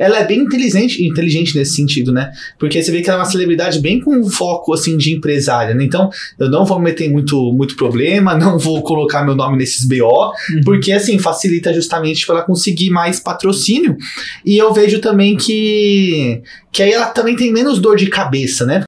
ela é bem inteligente nesse sentido, né? Porque você vê que ela é uma celebridade bem com foco, assim, de empresária, né? Então, eu não vou meter muito problema, não vou colocar meu nome nesses BO, porque, assim, facilita justamente para ela conseguir mais patrocínio. E eu vejo também que aí ela também tem menos dor de cabeça, né?